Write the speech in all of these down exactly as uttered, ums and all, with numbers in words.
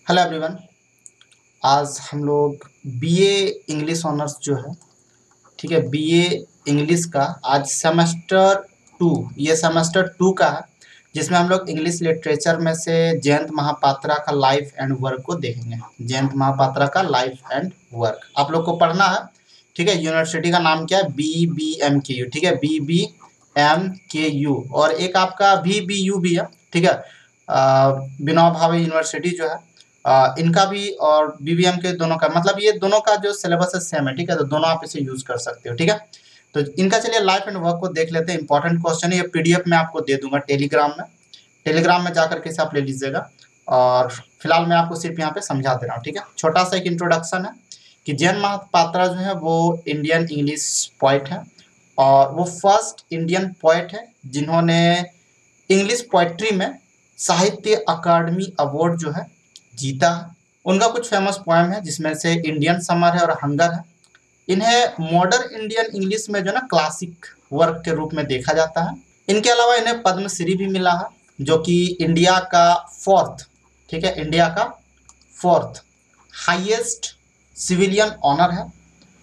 Hello everyone. आज हम लोग बीए इंग्लिश ऑनर्स जो है, ठीक है, बीए इंग्लिश का आज सेमेस्टर टू, ये सेमेस्टर टू का है, जिसमें हम लोग इंग्लिश लिटरेचर में से जयंत महापात्रा का लाइफ एंड वर्क को देखेंगे। जयंत महापात्रा का लाइफ एंड वर्क आप लोग को पढ़ना है, ठीक है। यूनिवर्सिटी का नाम क्या है? B B M K U, ठीक है, B B M K U. और एक आपका वी बी यू भी है, ठीक है, विनोबा भावे यूनिवर्सिटी जो है, आ, इनका भी और बीबीएम के दोनों का, मतलब ये दोनों का जो सिलेबस है सेम है, ठीक है, तो दोनों आप इसे यूज कर सकते हो, ठीक है। तो इनका चलिए लाइफ एंड वर्क को देख लेते हैं। इंपॉर्टेंट क्वेश्चन है, ये पीडीएफ में आपको दे दूंगा टेलीग्राम में, टेलीग्राम में जाकर के इसे आप ले लीजिएगा। और फिलहाल मैं आपको सिर्फ यहाँ पे समझा दे रहा हूँ, ठीक है। छोटा सा एक इंट्रोडक्शन है कि जयंत महापात्रा जो है वो इंडियन इंग्लिश पोइट है, और वो फर्स्ट इंडियन पोइट है जिन्होंने इंग्लिश पोइट्री में साहित्य अकादमी अवार्ड जो है जीता है। उनका कुछ फेमस पोएम है जिसमें से इंडियन समर है और हंगर है। इन्हें मॉडर्न इंडियन इंग्लिश में जो ना क्लासिक वर्क के रूप में देखा जाता है। इनके अलावा इन्हें पद्मश्री भी मिला है, जो कि इंडिया का फोर्थ, ठीक है, इंडिया का फोर्थ हाईएस्ट सिविलियन ऑनर है।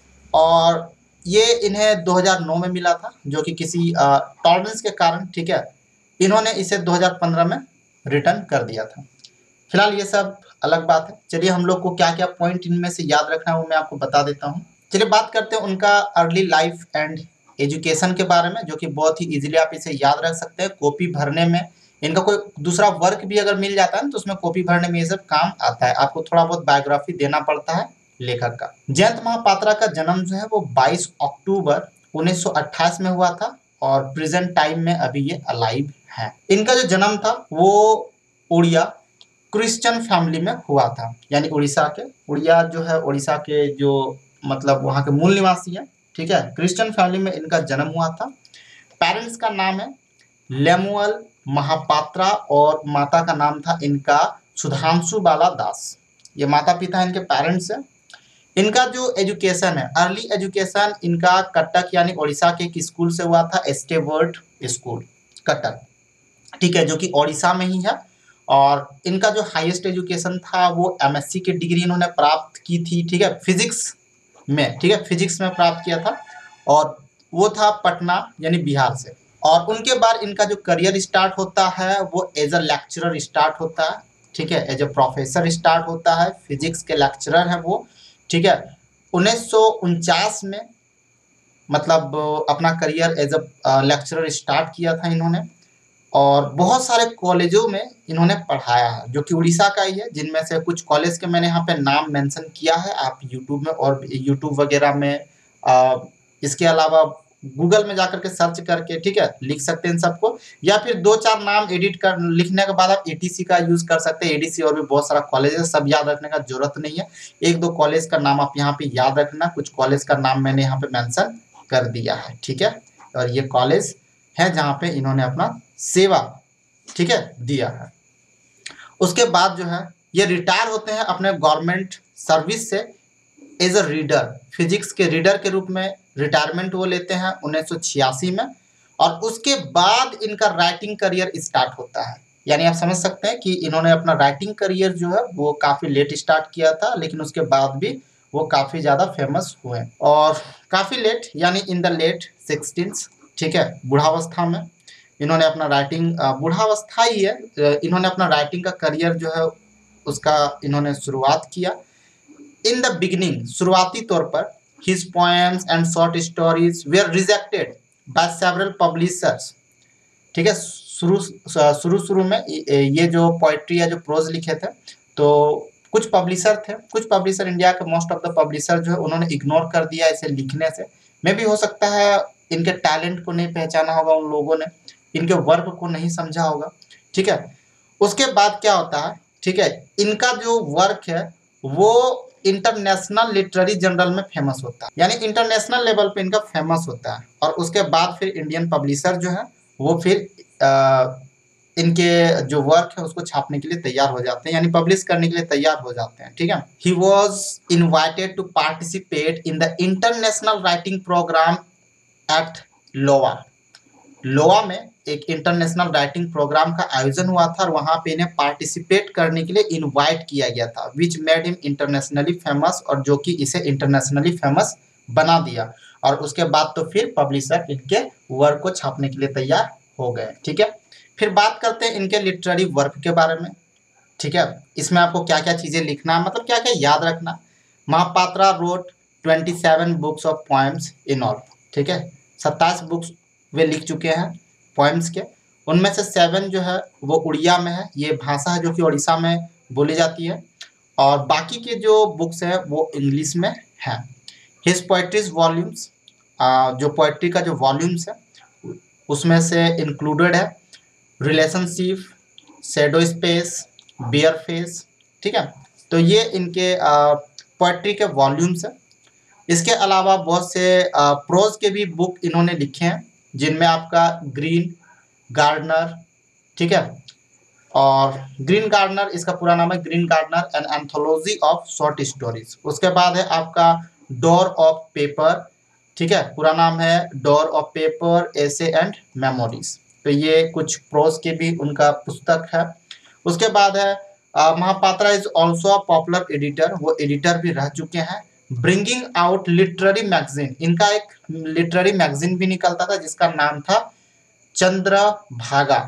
और ये इन्हें दो हज़ार नौ में मिला था, जो कि किसी टॉलरेंस के कारण, ठीक है, इन्होंने इसे दो हज़ार पंद्रह में रिटर्न कर दिया था। फिलहाल ये सब अलग बात है। चलिए हम लोग को क्या क्या पॉइंट इनमें से याद रखना है वो मैं आपको बता देता हूँ। चलिए बात करते हैं उनका अर्ली लाइफ एंड एजुकेशन के बारे में, जो कि बहुत ही इजीली आप इसे याद रख सकते हैं। कॉपी भरने में इनका कोई दूसरा वर्क भी अगर मिल जाता है ना, तो उसमें कॉपी भरने में ये सब काम आता है। आपको थोड़ा बहुत बायोग्राफी देना पड़ता है लेखक का। जयंत महापात्रा का जन्म जो है वो बाईस अक्टूबर उन्नीस सौ अट्ठाईस में हुआ था, और प्रेजेंट टाइम में अभी ये अलाइव है। इनका जो जन्म था वो उड़िया क्रिश्चियन फैमिली में हुआ था, यानी उड़ीसा के, उड़िया जो है उड़ीसा के जो मतलब वहाँ के मूल निवासी है, ठीक है। क्रिश्चियन फैमिली में इनका जन्म हुआ था। पेरेंट्स का नाम है लेमुअल महापात्रा, और माता का नाम था इनका सुधांशु बाला दास। ये माता पिता इनके पेरेंट्स हैं। इनका जो एजुकेशन है, अर्ली एजुकेशन इनका कटक यानी उड़ीसा के एक स्कूल से हुआ था, स्टेवर्ट स्कूल कटक, ठीक है, जो कि उड़ीसा में ही है। और इनका जो हाईएस्ट एजुकेशन था वो एमएससी की डिग्री इन्होंने प्राप्त की थी, ठीक है, फिजिक्स में, ठीक है, फिजिक्स में प्राप्त किया था, और वो था पटना यानी बिहार से। और उनके बाद इनका जो करियर स्टार्ट होता है वो एज अ लेक्चरर स्टार्ट होता है, ठीक है, एज अ प्रोफेसर स्टार्ट होता है। फिजिक्स के लेक्चरर हैं वो, ठीक है। उन्नीस सौ उनचास में मतलब अपना career as a lecturer start किया था इन्होंने, और बहुत सारे कॉलेजों में इन्होंने पढ़ाया है, जो कि उड़ीसा का ही है, जिनमें से कुछ कॉलेज के मैंने यहाँ पे नाम मेंशन किया है। आप यूट्यूब में और यूट्यूब वगैरह में आ, इसके अलावा गूगल में जाकर के सर्च करके, ठीक है, लिख सकते हैं इन सबको, या फिर दो चार नाम एडिट कर लिखने के बाद आप एटीसी का यूज कर सकते हैं। एडीसी और भी बहुत सारा कॉलेज है, सब याद रखने का जरूरत नहीं है। एक दो कॉलेज का नाम आप यहाँ पे याद रखना, कुछ कॉलेज का नाम मैंने यहाँ पे मेंशन कर दिया है, ठीक है। और ये कॉलेज है जहाँ पे इन्होंने अपना सेवा, ठीक है, दिया है। उसके बाद जो है ये रिटायर होते हैं अपने गवर्नमेंट सर्विस से एज अ रीडर, फिजिक्स के रीडर के रूप में रिटायरमेंट वो लेते हैं उन्नीस सौ छियासी में। और उसके बाद इनका राइटिंग करियर स्टार्ट होता है, यानी आप समझ सकते हैं कि इन्होंने अपना राइटिंग करियर जो है वो काफ़ी लेट स्टार्ट किया था, लेकिन उसके बाद भी वो काफ़ी ज़्यादा फेमस हुए, और काफ़ी लेट यानी इन द लेट सिक्सटीन्स, ठीक है, बुढ़ावस्था में इन्होंने अपना राइटिंग, बुढ़ावस्था ही है, इन्होंने अपना राइटिंग का करियर जो है उसका इन्होंने शुरुआत किया। इन द बिगिनिंग, शुरुआती तौर पर his poems and short stories were rejected by several publishers, ठीक है। शुरू शुरू शुरू में ये जो पोइट्री या जो प्रोज लिखे थे, तो कुछ पब्लिशर थे, कुछ पब्लिशर इंडिया के मोस्ट ऑफ द पब्लिशर जो है उन्होंने इग्नोर कर दिया इसे लिखने से। मे भी हो सकता है इनके टैलेंट को नहीं पहचाना होगा उन लोगों ने, इनके वर्क को नहीं समझा होगा, ठीक है। उसके बाद क्या होता है, ठीक है, इनका जो वर्क है वो इंटरनेशनल लिटरेरी जर्नल में फेमस होता है, यानी इंटरनेशनल लेवल पे इनका फेमस होता है। और उसके बाद फिर इंडियन पब्लिशर जो है वो फिर आ, इनके जो वर्क है उसको छापने के लिए तैयार हो जाते हैं, यानी पब्लिश करने के लिए तैयार हो जाते हैं, ठीक है। He was invited to participate in the international writing program at Iowa Iowa में एक इंटरनेशनल राइटिंग प्रोग्राम का आयोजन हुआ था और वहाँ पे इन्हें पार्टिसिपेट करने के लिए इनवाइट किया गया था, which made him internationally famous, और जो कि इसे इंटरनेशनली फेमस बना दिया। और उसके बाद तो फिर पब्लिशर इनके वर्क को छापने के लिए तैयार हो गए। ठीक है, फिर बात करते हैं इनके लिटरेरी वर्क के बारे में। ठीक है, इसमें आपको क्या क्या चीज़ें लिखना है, मतलब क्या क्या याद रखना। Mahapatra wrote twenty seven books of poems in all. ठीक है, सत्ताईस बुक्स वे लिख चुके हैं पोएम्स के। उनमें से सेवन जो है वो उड़िया में है, ये भाषा है जो कि उड़ीसा में बोली जाती है, और बाकी के जो बुक्स हैं वो इंग्लिश में हैं। हिज पोएट्रीज वॉल्यूम्स, जो पोएट्री का जो वॉल्यूम्स है उसमें से इंक्लूडेड है relationship, shadow space, bare face. ठीक है, तो ये इनके पोएट्री के वॉल्यूम्स हैं। इसके अलावा बहुत से प्रोज के भी बुक इन्होंने लिखे हैं, जिनमें आपका ग्रीन गार्डनर, ठीक है, और ग्रीन गार्डनर इसका पूरा नाम है green gardener an anthology of short stories. उसके बाद है आपका डोर ऑफ पेपर, ठीक है, पूरा नाम है door of paper essay and memories. तो ये कुछ प्रोज के भी उनका पुस्तक है। उसके बाद है Mahapatra is also a popular editor, वो एडिटर भी रह चुके हैं। ब्रिंगिंग आउट लिटरेरी मैगजीन, इनका एक लिटरेरी मैगजीन भी निकलता था जिसका नाम था चंद्रभागा।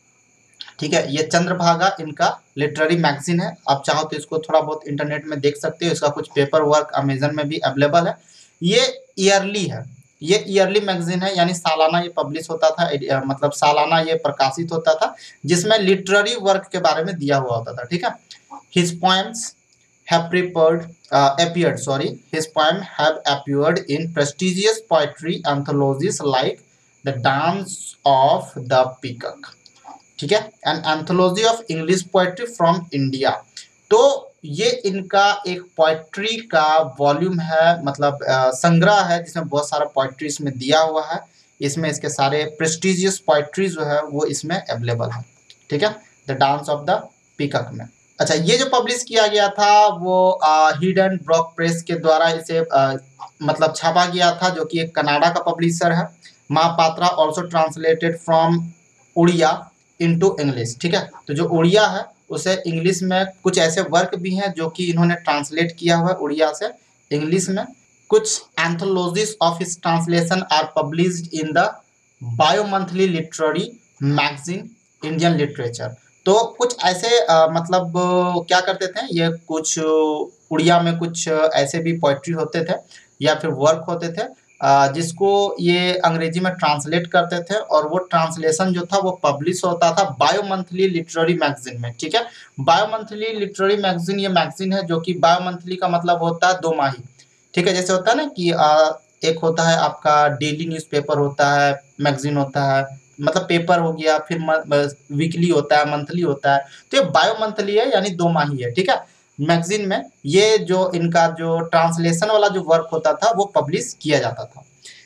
ठीक है, ये चंद्रभागा इनका लिटरेरी मैगजीन है। आप चाहो तो इसको थोड़ा बहुत इंटरनेट में देख सकते हो, इसका कुछ पेपर वर्क अमेजन में भी अवेलेबल है। ये ईयरली है, ये ईयरली मैगजीन है, यानी सालाना ये पब्लिश होता था, मतलब सालाना ये प्रकाशित होता था, जिसमें लिटरेरी वर्क के बारे में दिया हुआ होता था। ठीक है, his poems have prepared, uh, appeared sorry his poem have appeared in prestigious poetry anthologies like the Dance of the Peacock, ठीक है, an anthology of English poetry from India। तो ये इनका एक पोएट्री का वॉल्यूम है, मतलब uh, संग्रह है, जिसमें बहुत सारा पोएट्री इसमें दिया हुआ है। इसमें इसके सारे प्रेस्टिजियस पोएट्री जो है वो इसमें अवेलेबल है। ठीक है, the dance of the peacock में। अच्छा, ये जो पब्लिश किया गया था वो हिडन ब्रॉक प्रेस के द्वारा इसे आ, मतलब छापा गया था, जो कि एक कनाडा का पब्लिशर है। Mahapatra also translated from Oriya into English. ठीक है, तो जो उड़िया है उसे इंग्लिश में कुछ ऐसे वर्क भी हैं जो कि इन्होंने ट्रांसलेट किया हुआ है उड़िया से इंग्लिश में। कुछ anthologies of his translation are published in the bimonthly literary magazine Indian literature. तो कुछ ऐसे आ, मतलब क्या करते थे, ये कुछ उड़िया में कुछ ऐसे भी पोइट्री होते थे या फिर वर्क होते थे आ, जिसको ये अंग्रेजी में ट्रांसलेट करते थे, और वो ट्रांसलेशन जो था वो पब्लिश होता था बायो मंथली लिटरेरी मैगजीन में। ठीक है, बायो मंथली लिटरेरी मैगजीन ये मैगजीन है जो कि बायो मंथली का मतलब होता है दो माही। ठीक है, जैसे होता है ना कि आ, एक होता है आपका डेली न्यूज़पेपर होता है, मैगजीन होता है, मतलब पेपर हो गया, फिर वीकली होता है, मंथली होता है, तो ये बायो मंथली है यानी दो माही है। ठीक है, मैगजीन में ये जो इनका जो ट्रांसलेशन वाला जो वर्क होता था वो पब्लिश किया जाता था।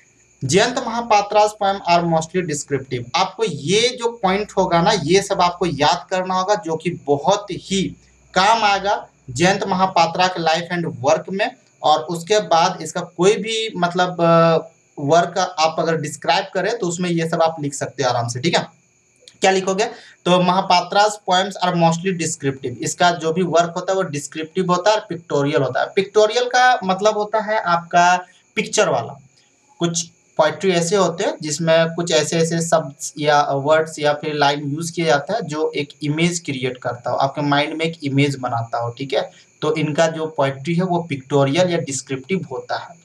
Jayant Mahapatra's poem are mostly descriptive. आपको ये जो पॉइंट होगा ना, ये सब आपको याद करना होगा, जो कि बहुत ही काम आएगा जयंत महापात्रा के लाइफ एंड वर्क में। और उसके बाद इसका कोई भी मतलब वर्क आप अगर डिस्क्राइब करें तो उसमें ये सब आप लिख सकते हो आराम से। ठीक है, क्या लिखोगे, तो Mahapatra's poems are mostly descriptive. इसका जो भी वर्क होता है वो डिस्क्रिप्टिव होता है और पिक्टोरियल होता है। पिक्टोरियल का मतलब होता है आपका पिक्चर वाला। कुछ पोइट्री ऐसे होते हैं जिसमें कुछ ऐसे ऐसे शब्द या वर्ड्स या फिर लाइन यूज किया जाता है जो एक इमेज क्रिएट करता हो, आपके माइंड में एक इमेज बनाता हो। ठीक है, तो इनका जो पोइट्री है वो पिक्टोरियल या डिस्क्रिप्टिव होता है।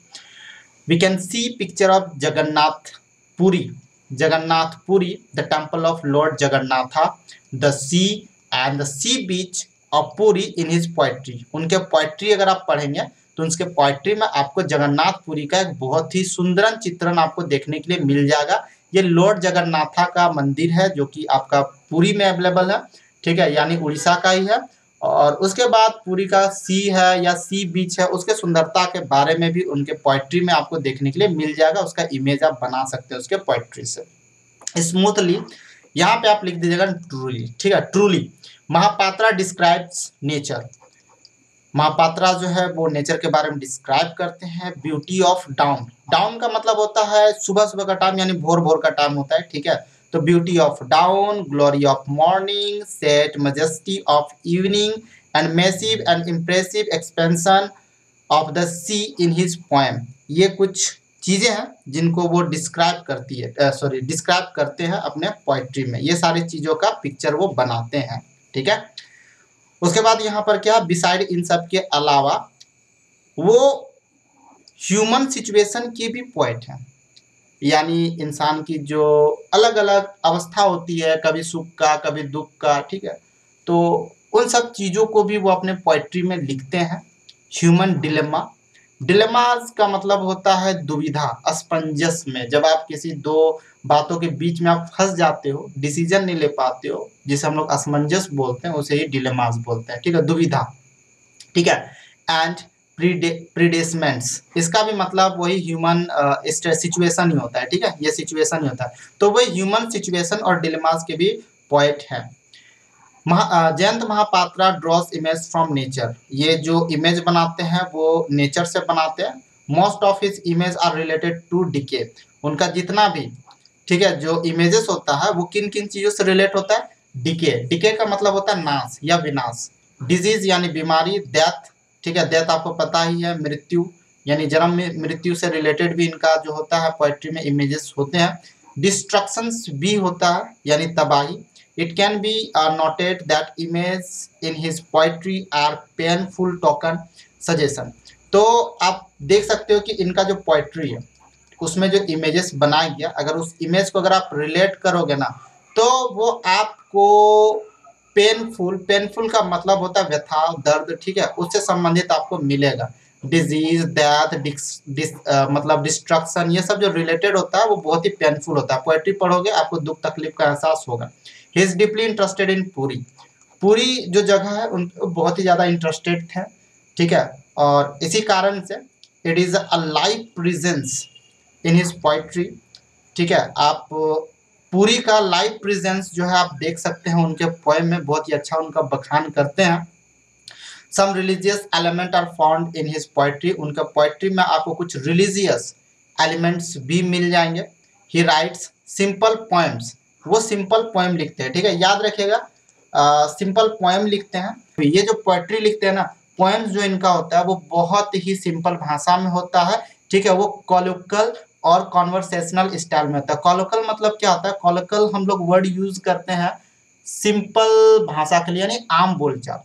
We can see picture of Jagannath Puri, Jagannath Puri, the temple of Lord Jagannatha, the sea and the sea beach of Puri in his poetry। उनके पोइट्री अगर आप पढ़ेंगे तो उनके पोइट्री में आपको जगन्नाथ पुरी का एक बहुत ही सुंदर चित्रण आपको देखने के लिए मिल जाएगा। ये लॉर्ड जगन्नाथा का मंदिर है जो कि आपका पुरी में अवेलेबल है। ठीक है, यानी उड़ीसा का ही है। और उसके बाद पुरी का सी है या सी बीच है, उसके सुंदरता के बारे में भी उनके पोइट्री में आपको देखने के लिए मिल जाएगा। उसका इमेज आप बना सकते हो उसके पोइट्री से स्मूथली। यहाँ पे आप लिख दीजिएगा ट्रूली। ठीक है, truly Mahapatra describes nature. Mahapatra जो है वो नेचर के बारे में डिस्क्राइब करते हैं। ब्यूटी ऑफ डाउन, डाउन का मतलब होता है सुबह सुबह का टाइम, यानी भोर भोर का टाइम होता है, ठीक है। तो beauty of dawn, glory of morning, set majesty of evening and massive and impressive expansion of the sea in his poem. ये कुछ चीजें हैं जिनको वो डिस्क्राइब करती है, सॉरी डिस्क्राइब करते हैं अपने पोइट्री में। ये सारी चीजों का पिक्चर वो बनाते हैं, ठीक है। उसके बाद यहाँ पर क्या, बिसाइड इन सब के अलावा वो ह्यूमन सिचुएशन की भी पोएट हैं, यानी इंसान की जो अलग अलग अवस्था होती है, कभी सुख का कभी दुख का, ठीक है। तो उन सब चीज़ों को भी वो अपने पोइट्री में लिखते हैं। ह्यूमन डिलेमा, डिलेमास का मतलब होता है दुविधा, असमंजस में, जब आप किसी दो बातों के बीच में आप फंस जाते हो, डिसीजन नहीं ले पाते हो, जिसे हम लोग असमंजस बोलते हैं, उसे ही डिलेमास बोलते हैं, ठीक है, दुविधा, ठीक है। एंड प्रीडेसमेंट्स, इसका भी मतलब वही ह्यूमन सिचुएशन ही होता है, ठीक है, ये सिचुएशन ही होता है। तो वही ह्यूमन सिचुएशन और डिलेमास के भी पोएट हैं। Maha Jayant Mahapatra draws image from nature, ये जो इमेज बनाते हैं वो नेचर से बनाते हैं। Most of his image are related to decay, उनका जितना भी, ठीक है, जो इमेजेस होता है वो किन किन चीज़ों से रिलेट होता है, डिके, डिके का मतलब होता है नाश या विनाश। डिजीज यानी बीमारी, डेथ, ठीक है, डेथ आपको पता ही है, मृत्यु यानी जन्म में मृत्यु से रिलेटेड भी इनका जो होता है पोएट्री में इमेजेस होते हैं। डिस्ट्रक्शंस भी होता है यानी तबाही। It can be uh, noted that images in his poetry are painful token suggestion। तो आप देख सकते हो कि इनका जो पोएट्री है उसमें जो इमेजेस बनाया गया, अगर उस इमेज को अगर आप रिलेट करोगे ना, तो वो आपको पेनफुल, पेनफुल का मतलब होता है व्यथा, दर्द, ठीक है, उससे संबंधित आपको मिलेगा। डिजीज, डेथ, डिस मतलब डिस्ट्रक्शन, ये सब जो रिलेटेड होता है वो बहुत ही पेनफुल होता है। पोएट्री पढ़ोगे आपको दुख तकलीफ का एहसास होगा। He is deeply interested in Puri, Puri जो जगह है उन बहुत ही ज़्यादा इंटरेस्टेड थे, ठीक है, और इसी कारण से it is a live presence in his poetry, ठीक है। आप पुरी का लाइव प्रेजेंस जो है आप देख सकते हैं उनके पोएम में, बहुत ही अच्छा उनका बखान करते हैं। Some religious element are found in his poetry, उनका पोइट्री में आपको कुछ रिलीजियस एलिमेंट्स भी मिल जाएंगे। ही राइट्स सिंपल पोएम्स, वो सिंपल पोएम लिखते हैं, ठीक है, याद रखिएगा, सिंपल पोएम लिखते हैं। ये जो पोएट्री लिखते हैं ना, पोएम्स जो इनका होता है वो बहुत ही सिंपल भाषा में होता है, ठीक है, वो कॉलोकल और कॉन्वर्सेशनल स्टाइल में होता है। कॉलोकल मतलब क्या होता है, कॉलोकल हम लोग वर्ड यूज करते हैं सिंपल भाषा के लिए, यानी आम बोलचाल,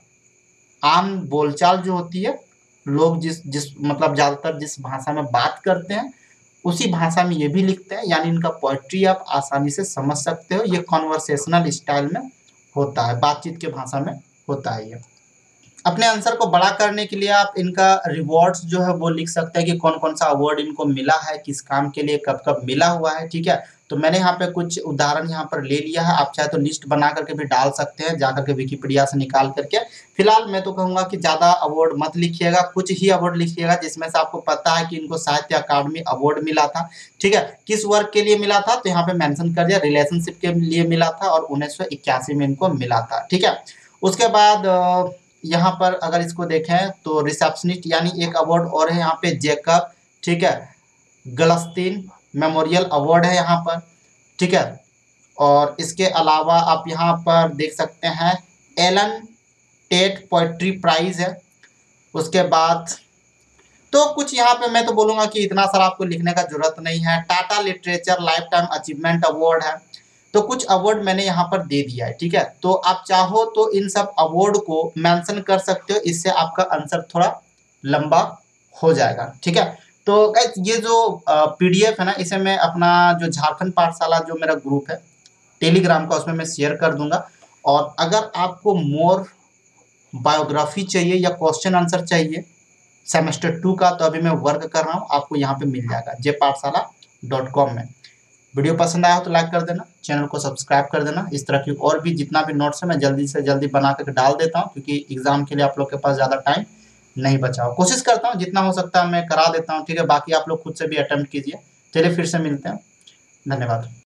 आम बोलचाल जो होती है, लोग जिस जिस मतलब ज़्यादातर जिस भाषा में बात करते हैं उसी भाषा में ये भी लिखते हैं, यानी इनका पोएट्री आप आसानी से समझ सकते हो। ये कॉन्वर्सेशनल स्टाइल में होता है, बातचीत के भाषा में होता है ये। अपने आंसर को बड़ा करने के लिए आप इनका रिवॉर्ड्स जो है वो लिख सकते हैं कि कौन कौन सा अवार्ड इनको मिला है, किस काम के लिए कब कब मिला हुआ है, ठीक है। तो मैंने यहाँ पे कुछ उदाहरण यहाँ पर ले लिया है, आप चाहे तो लिस्ट बना करके भी डाल सकते हैं, जा करके विकिपीडिया से निकाल करके। फिलहाल मैं तो कहूँगा कि ज़्यादा अवार्ड मत लिखिएगा, कुछ ही अवार्ड लिखिएगा जिसमें से आपको पता है कि इनको साहित्य अकादमी अवार्ड मिला था, ठीक है। किस वर्क के लिए मिला था तो यहाँ पे मेंशन कर दिया, रिलेशनशिप के लिए मिला था और उन्नीस सौ इक्यासी में इनको मिला था, ठीक है। उसके बाद यहाँ पर अगर इसको देखें तो रिसेप्शनिस्ट यानी एक अवार्ड और है यहाँ पे, जेकब, ठीक है, गलस्तीन मेमोरियल अवार्ड है यहाँ पर, ठीक है। और इसके अलावा आप यहाँ पर देख सकते हैं एलन टेट पोएट्री प्राइज है। उसके बाद तो कुछ यहाँ पे मैं तो बोलूँगा कि इतना सारा आपको लिखने का जरूरत नहीं है। Tata literature lifetime achievement award है, तो कुछ अवार्ड मैंने यहाँ पर दे दिया है, ठीक है। तो आप चाहो तो इन सब अवार्ड को मेंशन कर सकते हो, इससे आपका आंसर थोड़ा लंबा हो जाएगा, ठीक है। तो गाइस ये जो पीडीएफ है ना, इसे मैं अपना जो झारखंड पाठशाला जो मेरा ग्रुप है टेलीग्राम का, उसमें मैं शेयर कर दूंगा। और अगर आपको मोर बायोग्राफी चाहिए या क्वेश्चन आंसर चाहिए सेमेस्टर टू का, तो अभी मैं वर्क कर रहा हूँ, आपको यहाँ पे मिल जाएगा जे पाठशाला डॉट कॉम में। वीडियो पसंद आया हो तो लाइक कर देना, चैनल को सब्सक्राइब कर देना। इस तरह की और भी जितना भी नोट्स है मैं जल्दी से जल्दी बना करके डाल देता हूँ, क्योंकि एग्जाम के लिए आप लोग के पास ज़्यादा टाइम नहीं बचा हो। कोशिश करता हूँ जितना हो सकता है मैं करा देता हूँ, ठीक है। बाकी आप लोग खुद से भी अटेम्प्ट कीजिए। चलिए फिर से मिलते हैं, धन्यवाद।